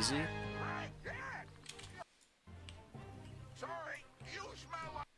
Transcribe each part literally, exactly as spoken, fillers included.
easy. Sorry, you smell like...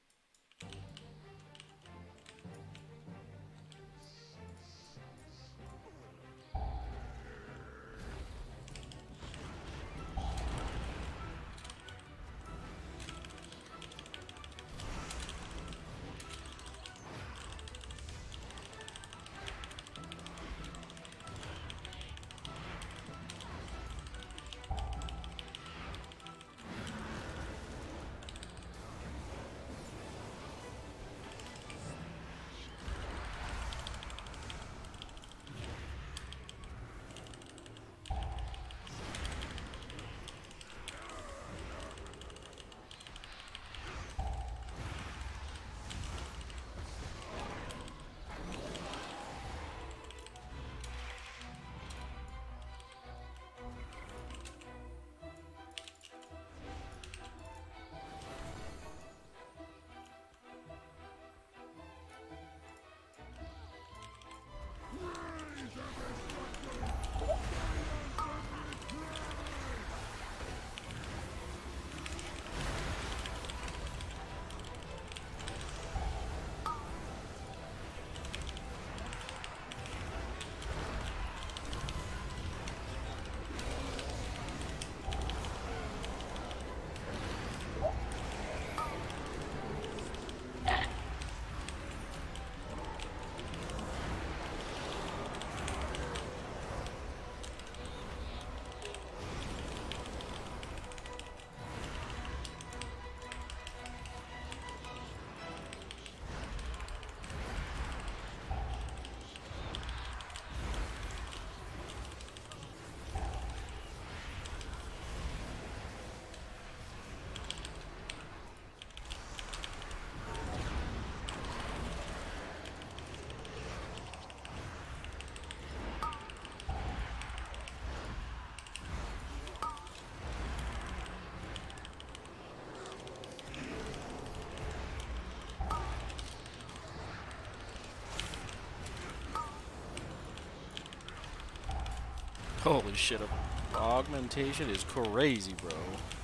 Holy shit, augmentation is crazy, bro.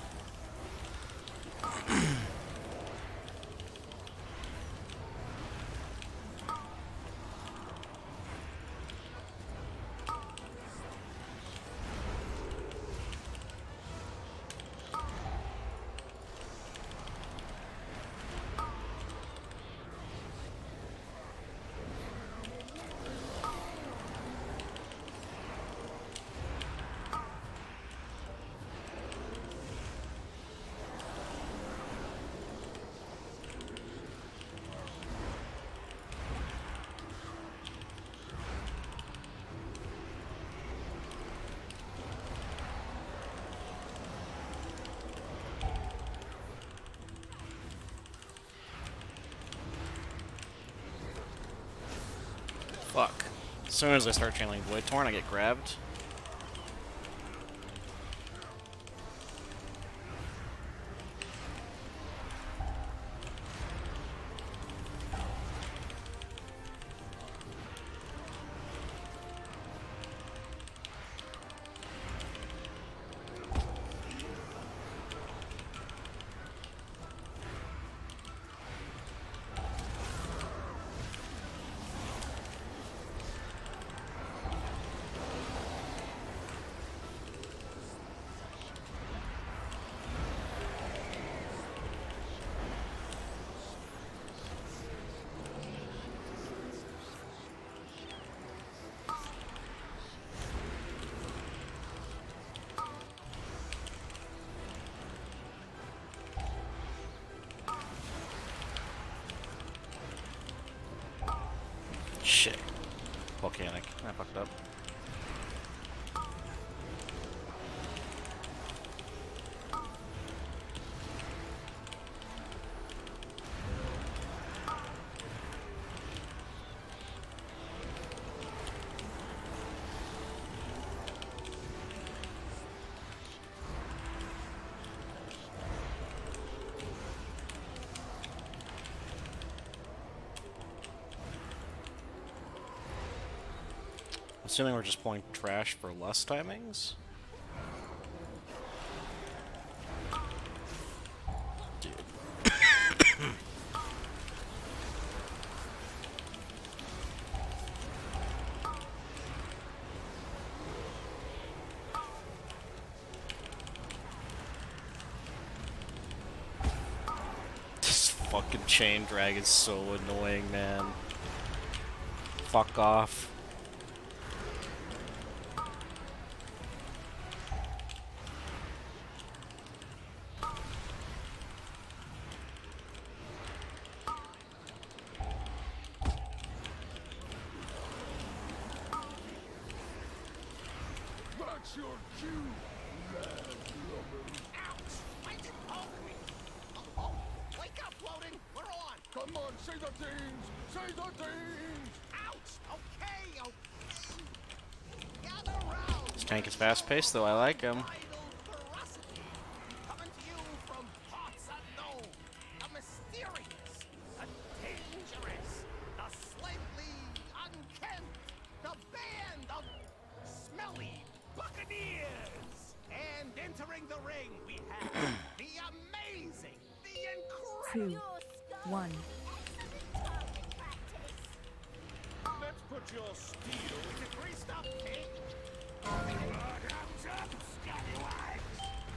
Fuck. As soon as I start channeling Void Torn, I get grabbed. Shit. Volcanic. I fucked up. Assuming we're just pulling trash for less timings? fucking chain drag is so annoying, man. Fuck off. That's your cue, lad lover. Ouch! Why did you poke me? Oh, oh, wake up, Loading! We're on! Come on, say the things! Say the things! Ouch! Okay, okay! Gather round! This tank is fast paced, though. I like him. Vital ferocity! Coming to you from parts unknown! The mysterious! The dangerous! The slightly unkempt! The band of smelly buccaneers! And entering the ring, we have the amazing, the incredible. Two, one. Let's put your steel into greased up pig. Bottoms up, scallywags!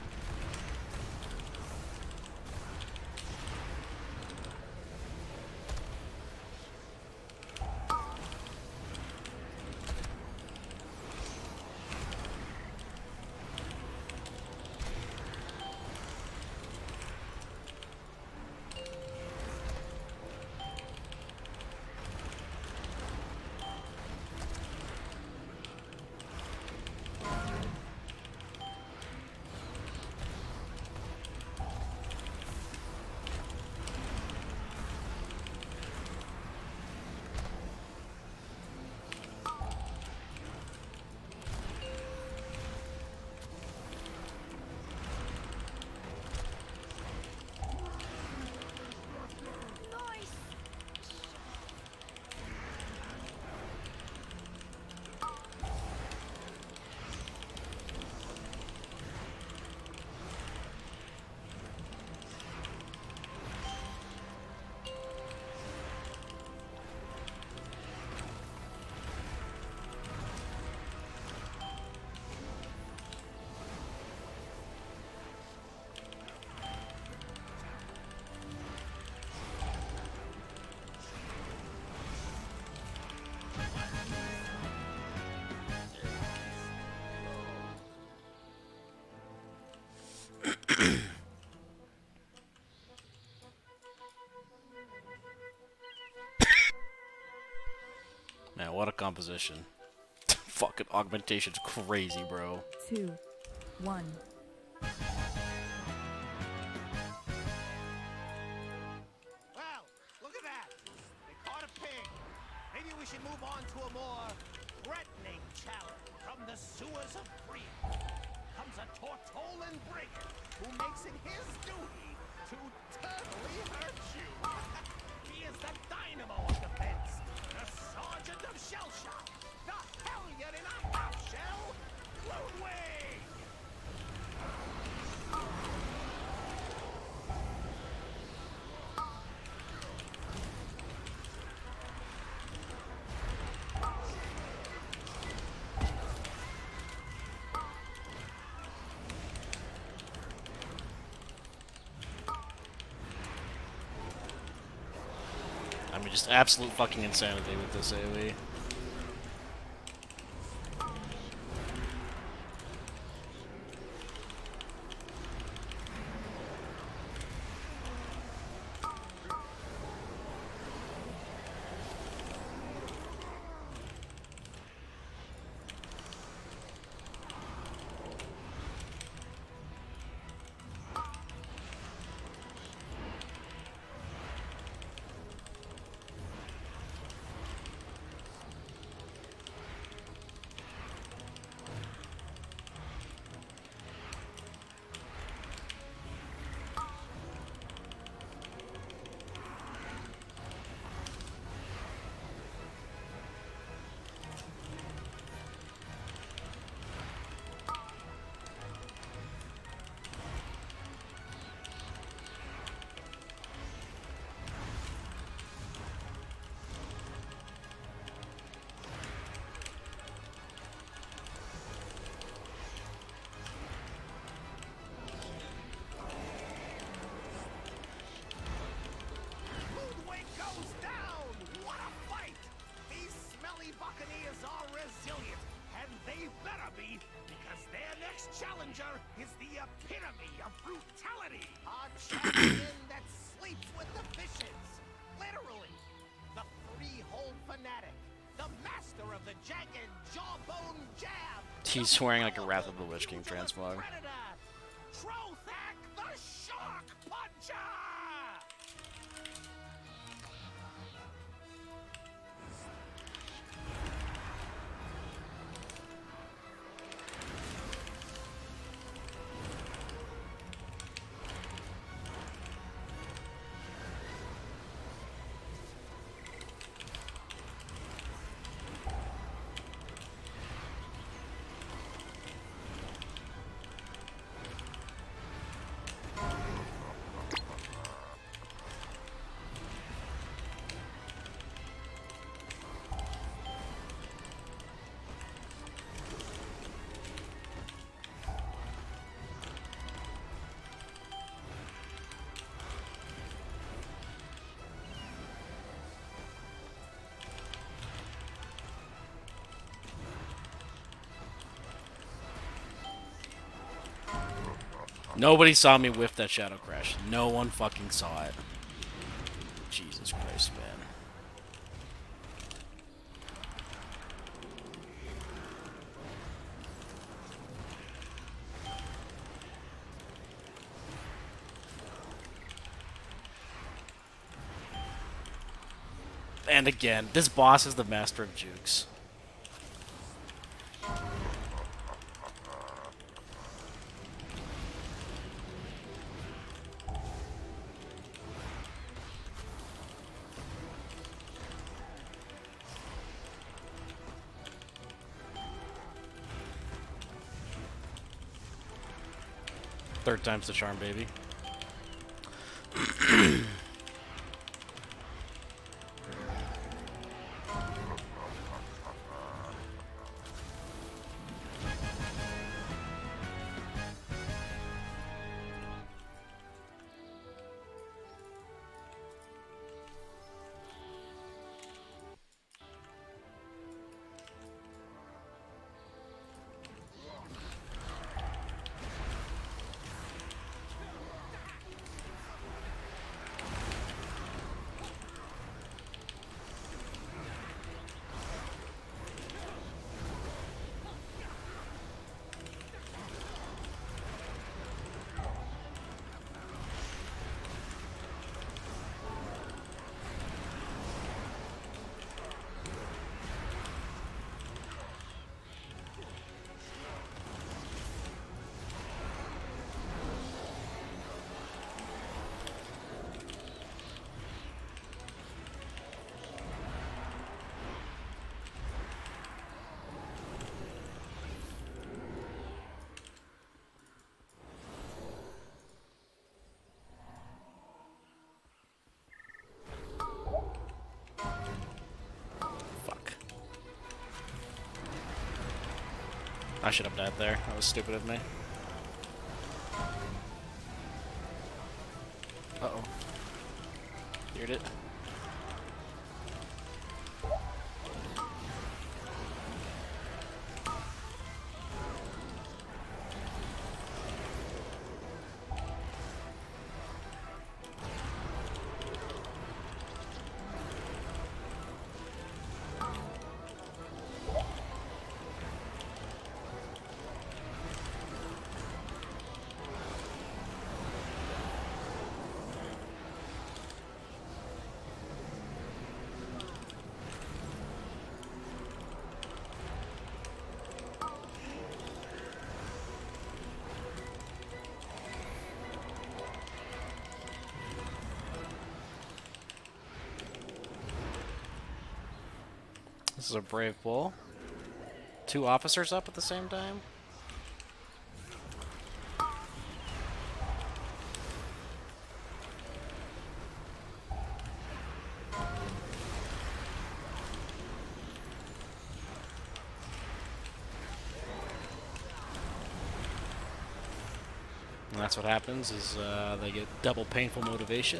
Man, what a composition. Fucking augmentation's crazy, bro. Two, one. Well, look at that. They caught a pig. Maybe we should move on to a more threatening challenge. From the sewers of Priam comes a Tortolan brigand who makes it his duty to totally hurt you. He is the dynamo of defense, the sergeant of shell shock, the hellion in a half shell, Ludwig! I mean, just absolute fucking insanity with this AoE. challenger is the epitome of brutality. A champion that sleeps with the fishes. Literally. The three-hole fanatic. The master of the jagged jawbone jab. He's wearing like a Wrath of the Lich King transmog. Trothak the Shark Puncher! Nobody saw me whiff that Shadow Crash. No one fucking saw it. Jesus Christ, man. And again, this boss is the master of jukes. Third time's the charm, baby. I should have died there. That was stupid of me. Uh-oh. Feared it. This is a brave bull. Two officers up at the same time? And that's what happens, is uh, they get double painful motivation.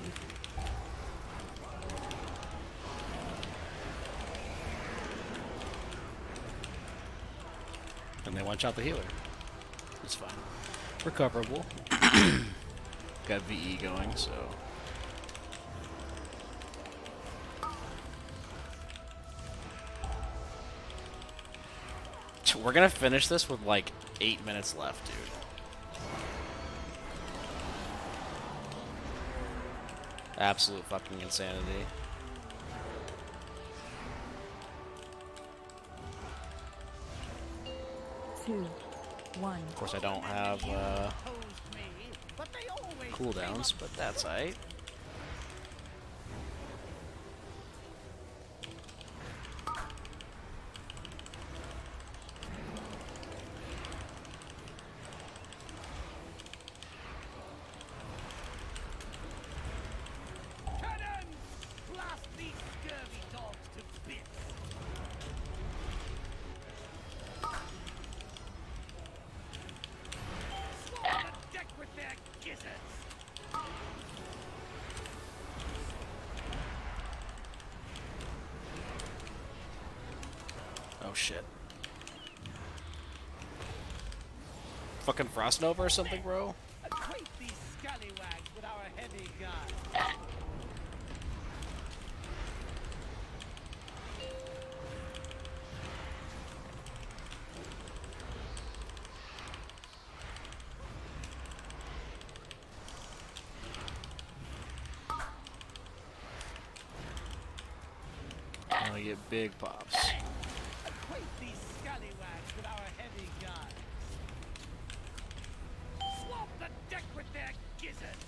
And they one-shot the healer. It's fine. Recoverable. Got V E going, so. We're gonna finish this with like eight minutes left, dude. Absolute fucking insanity. Two. One. Of course, I don't have uh, cooldowns, but that's aight. Oh shit. Fucking Frost Nova or something, bro? Acquaint these scallywags with our heavy gun. I get big pops. Acquaint these scallywags with our heavy guns. Swamp the deck with their gizzards.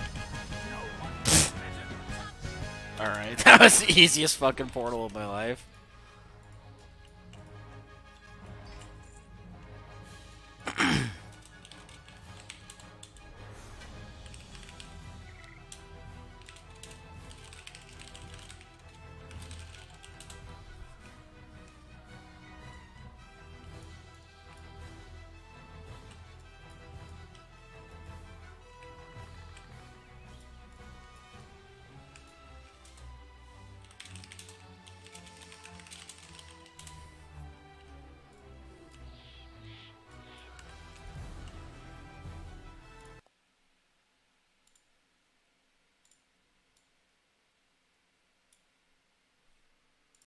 Alright, that was the easiest fucking portal of my life.